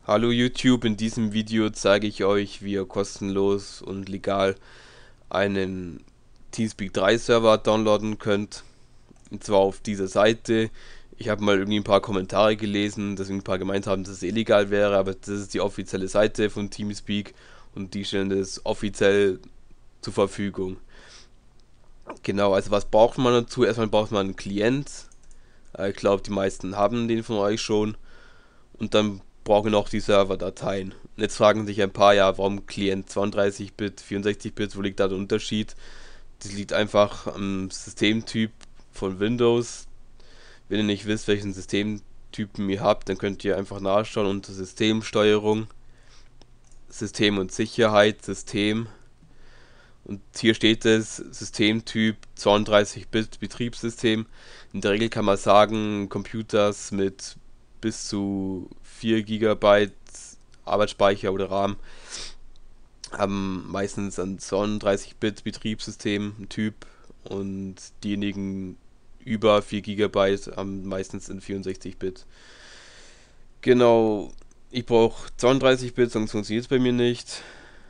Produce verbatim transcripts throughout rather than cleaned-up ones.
Hallo YouTube, in diesem Video zeige ich euch, wie ihr kostenlos und legal einen Teamspeak drei Server downloaden könnt. Und zwar auf dieser Seite. Ich habe mal irgendwie ein paar Kommentare gelesen, dass ein paar gemeint haben, dass es illegal wäre, aber das ist die offizielle Seite von Teamspeak und die stellen das offiziell zur Verfügung. Genau, also was braucht man dazu? Erstmal braucht man einen Klient. Ich glaube, die meisten haben den von euch schon. Und dann brauchen noch die Serverdateien. Und jetzt fragen sich ein paar, ja, warum Client zweiunddreißig Bit, vierundsechzig Bit, wo liegt da der Unterschied? Das liegt einfach am Systemtyp von Windows. Wenn ihr nicht wisst, welchen Systemtypen ihr habt, dann könnt ihr einfach nachschauen unter Systemsteuerung, System und Sicherheit, System. Und hier steht es, Systemtyp zweiunddreißig Bit Betriebssystem. In der Regel kann man sagen, Computers mit bis zu vier Gigabyte Arbeitsspeicher oder RAM haben meistens ein zweiunddreißig Bit Betriebssystem Typ und diejenigen über vier Gigabyte haben meistens in vierundsechzig Bit. Genau, ich brauche zweiunddreißig Bit, sonst funktioniert es bei mir nicht.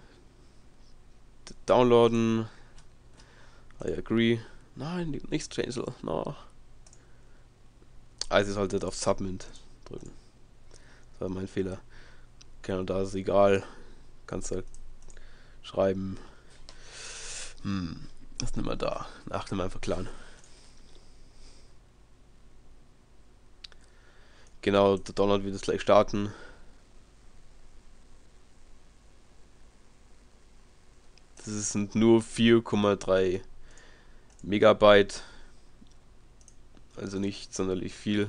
Downloaden. I agree. Nein, nicht Chancel. No. Also ihr solltet auf Submit drücken. Das war mein Fehler. Genau, da ist egal. Kannst du schreiben. Hm, das nehmen wir da. Ach, nimm einfach klar. Genau, der Download wird jetzt gleich starten. Das sind nur vier Komma drei Megabyte. Also nicht sonderlich viel.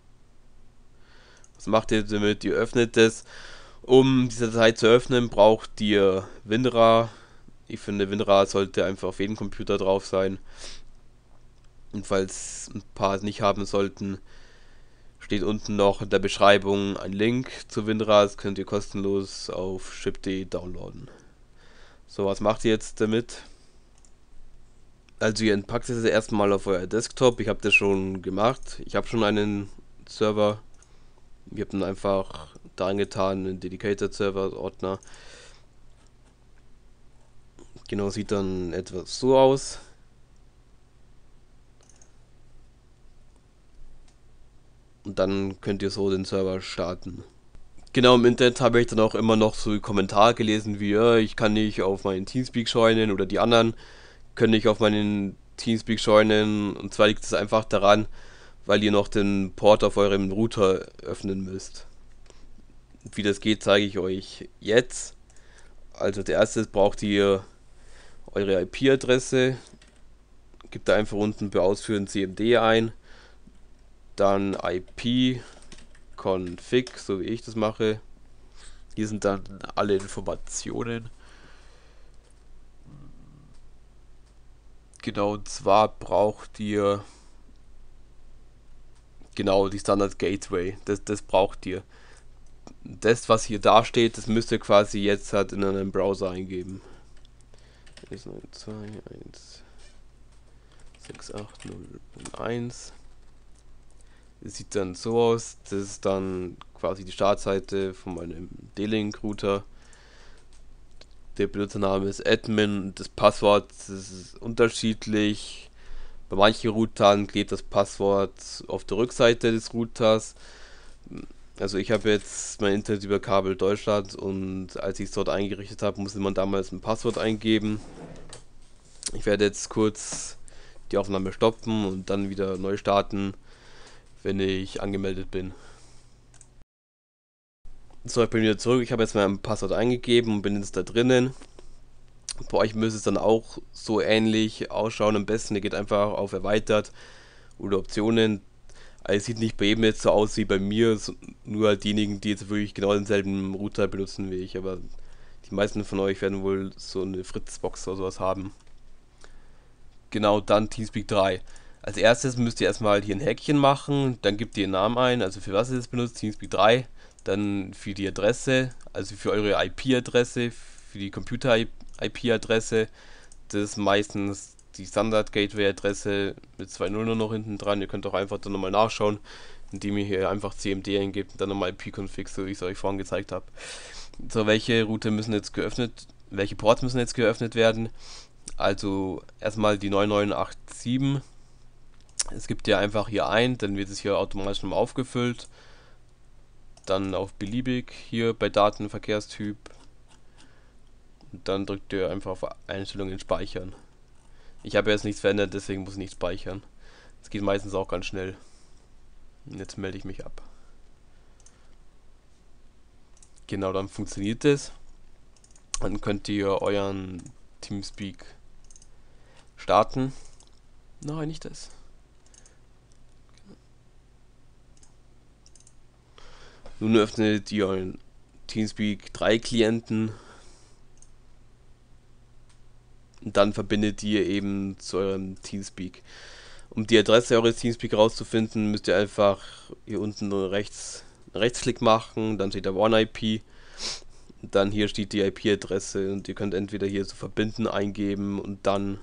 Was macht ihr damit? Ihr öffnet es. Um diese Datei zu öffnen, braucht ihr WinRAR. Ich finde, WinRAR sollte einfach auf jedem Computer drauf sein. Und falls ein paar es nicht haben sollten, steht unten noch in der Beschreibung ein Link zu WinRAR. Das könnt ihr kostenlos auf ship punkt de downloaden. So, was macht ihr jetzt damit? Also ihr entpackt es erstmal auf euer Desktop. Ich habe das schon gemacht. Ich habe schon einen Server. Ich habe dann einfach da reingetan, einen Dedicated Server Ordner. Genau, sieht dann etwas so aus. Und dann könnt ihr so den Server starten. Genau, im Internet habe ich dann auch immer noch so Kommentare gelesen wie, ja, ich kann nicht auf meinen Teamspeak joinen oder die anderen können nicht auf meinen Teamspeak joinen. Und zwar liegt es einfach daran, weil ihr noch den Port auf eurem Router öffnen müsst. Wie das geht, zeige ich euch jetzt. Also als erstes braucht ihr eure I P-Adresse. Gebt da einfach unten bei Ausführen C M D ein. Dann I P config, so wie ich das mache. Hier sind dann alle Informationen. Genau, und zwar braucht ihr genau die Standard Gateway. Das, das braucht ihr. Das, was hier da steht, das müsst ihr quasi jetzt halt in einem Browser eingeben. eins neun zwei eins sechs acht null eins. Das sieht dann so aus. Das ist dann quasi die Startseite von meinem D-Link-Router. Der Benutzername ist Admin. Das Passwort das ist unterschiedlich. Bei manchen Routern klebt das Passwort auf der Rückseite des Routers. Also ich habe jetzt mein Internet über Kabel Deutschland und als ich es dort eingerichtet habe, musste man damals ein Passwort eingeben. Ich werde jetzt kurz die Aufnahme stoppen und dann wieder neu starten, wenn ich angemeldet bin. So, ich bin wieder zurück. Ich habe jetzt mein Passwort eingegeben und bin jetzt da drinnen. Bei euch müsste es dann auch so ähnlich ausschauen. Am besten, ihr geht einfach auf Erweitert oder Optionen. Also es sieht nicht bei jedem jetzt so aus wie bei mir, nur halt diejenigen, die jetzt wirklich genau denselben Router benutzen wie ich. Aber die meisten von euch werden wohl so eine Fritzbox oder sowas haben. Genau, dann Teamspeak drei. Als erstes müsst ihr erstmal hier ein Häkchen machen, dann gebt ihr den Namen ein, also für was ihr es benutzt, Teamspeak drei. Dann für die Adresse, also für eure I P-Adresse, für die Computer-I P-Adresse. Das ist meistens die Standard-Gateway-Adresse mit zwei Nullen noch hinten dran. Ihr könnt auch einfach dann nochmal nachschauen, indem ihr hier einfach C M D eingebt und dann nochmal I P-Config, so wie ich es euch vorhin gezeigt habe. So, welche Route müssen jetzt geöffnet, welche Ports müssen jetzt geöffnet werden? Also erstmal die neun neun acht sieben. Es gibt ja einfach hier ein, dann wird es hier automatisch nochmal aufgefüllt. Dann auf beliebig hier bei Datenverkehrstyp. Und dann drückt ihr einfach auf Einstellungen speichern. Ich habe jetzt nichts verändert, deswegen muss ich nicht speichern. Das geht meistens auch ganz schnell. Und jetzt melde ich mich ab. Genau, dann funktioniert es. Dann könnt ihr euren Teamspeak starten. Nein, nicht das. Nun öffnet ihr euren Teamspeak drei Klienten. Und dann verbindet ihr eben zu eurem Teamspeak. Um die Adresse eures Teamspeak rauszufinden, müsst ihr einfach hier unten rechts einen Rechtsklick machen, dann steht da One I P, und dann hier steht die I P-Adresse und ihr könnt entweder hier so verbinden eingeben und dann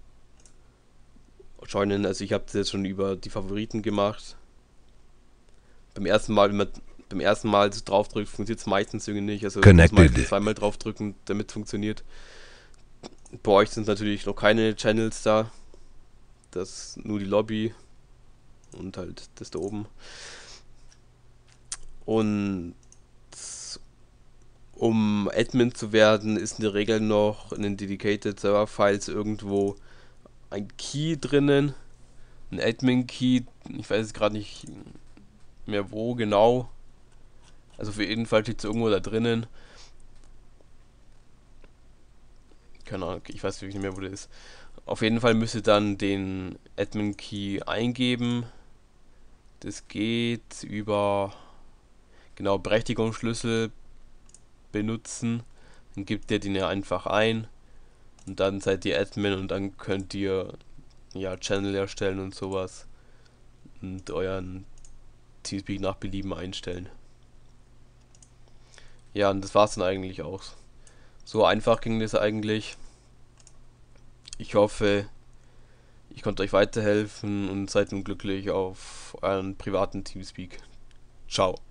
joinen. Also ich habe das jetzt schon über die Favoriten gemacht. Beim ersten Mal, wenn man beim ersten Mal so draufdrückt, funktioniert es meistens irgendwie nicht. Also muss man zweimal draufdrücken, damit es funktioniert. Bei euch sind natürlich noch keine Channels da. Das ist nur die Lobby und halt das da oben. Und um Admin zu werden, ist in der Regel noch in den Dedicated Server Files irgendwo ein Key drinnen. Ein Admin Key. Ich weiß jetzt gerade nicht mehr wo genau. Also für jeden Fall steht es irgendwo da drinnen. Keine Ahnung, ich weiß wirklich nicht mehr, wo das ist. Auf jeden Fall müsst ihr dann den Admin Key eingeben. Das geht über genau Berechtigungsschlüssel benutzen. Dann gebt ihr den ja einfach ein und dann seid ihr Admin und dann könnt ihr ja Channel erstellen und sowas und euren Teamspeak nach Belieben einstellen. Ja, und das war's dann eigentlich auch. So einfach ging das eigentlich. Ich hoffe, ich konnte euch weiterhelfen und seid nun glücklich auf euren privaten Teamspeak. Ciao.